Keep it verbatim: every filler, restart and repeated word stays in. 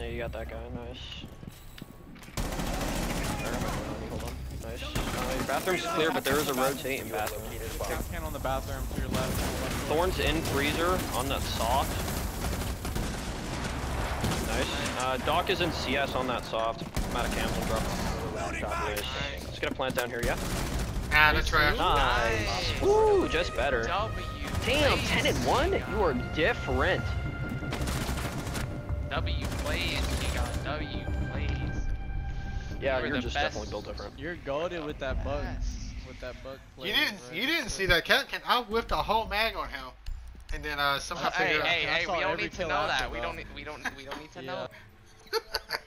Yeah, you got that guy. Nice. Hold on. Nice. Uh, your bathroom's clear, but there is a rotating bathroom. Can on the bathroom to your left. Thorn's in freezer on that soft. Nice. Uh, Doc is in C S on that soft. I'm out of cams and drop. Nice. Let's get a plant down here, yeah? Ah, that's right. Nice. Woo, just better. W. Damn, ten and one? You are different. W plays, Giga. W plays. Yeah, You you're the just best. definitely built different. You're goaded with that bug. With that bug play. You didn't. You didn't see that cat. I whipped a whole mag on him, and then uh somehow Uh, hey, figured out. hey, I hey! saw We don't every need to kill know after, that. We bro. don't. We don't. We don't need to Yeah. know.